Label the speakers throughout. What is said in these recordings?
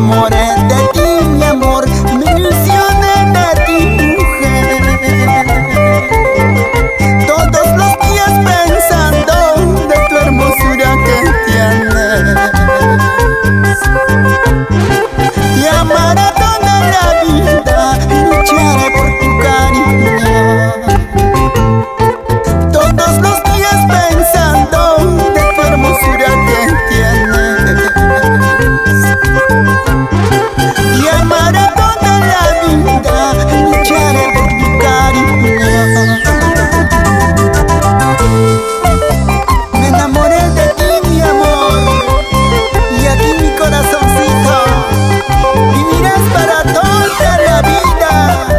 Speaker 1: enamoré de ti, mi amor, me ilusioné de ti, mujer. Todos los días pensando de tu hermosura que tienes. Te amaré toda la vida, lucharé por tu cariño. Todos los días pensando de tu hermosura que tienes. Te amaré toda la vida, lucharé por tu cariño. Me enamoré de ti, mi amor, y aquí mi corazoncito, vivirás para toda la vida.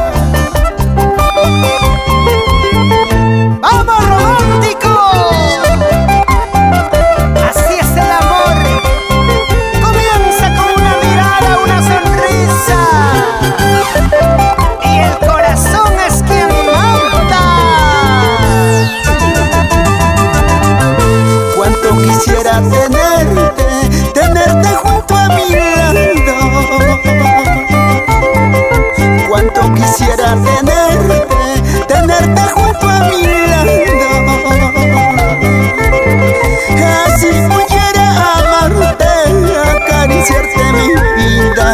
Speaker 1: ¡Vamos, romántico! Así es el amor. Comienza con una mirada, una sonrisa, y el corazón es quien manda. Cuánto quisiera tenerte junto a mi lado. Cuánto quisiera tenerte junto a mi lado. Así pudiera amarte, acariciarte mi vida.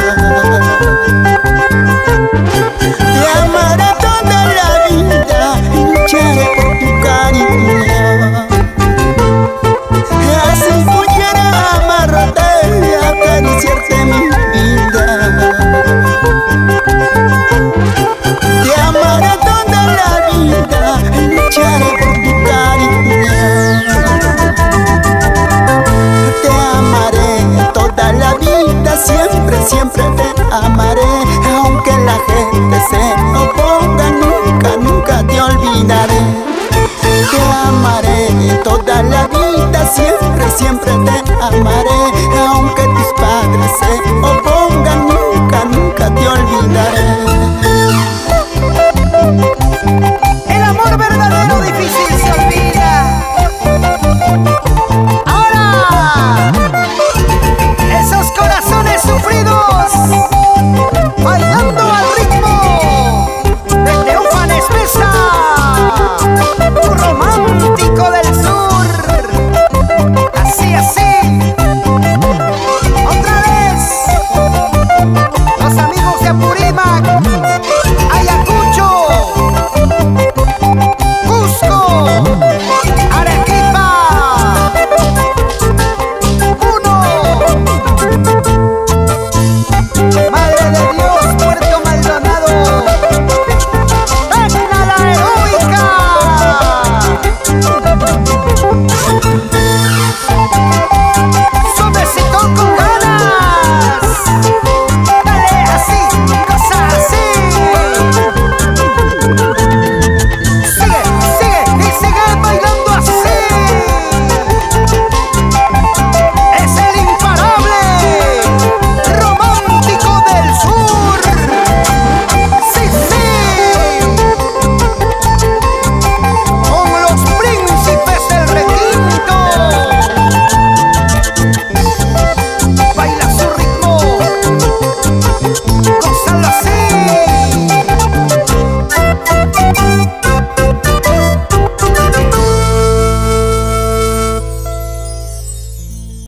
Speaker 1: Te amaré toda la vida, lucharé por tu cariño. Así pudiera amarte, acariciarte mi vida. Te amaré toda la vida, lucharé por tu cariño. Te amaré toda la vida, siempre, siempre te amaré. Aunque la gente se oponga, nunca, nunca te olvidaré. Te amaré toda la vida, siempre, siempre te amaré.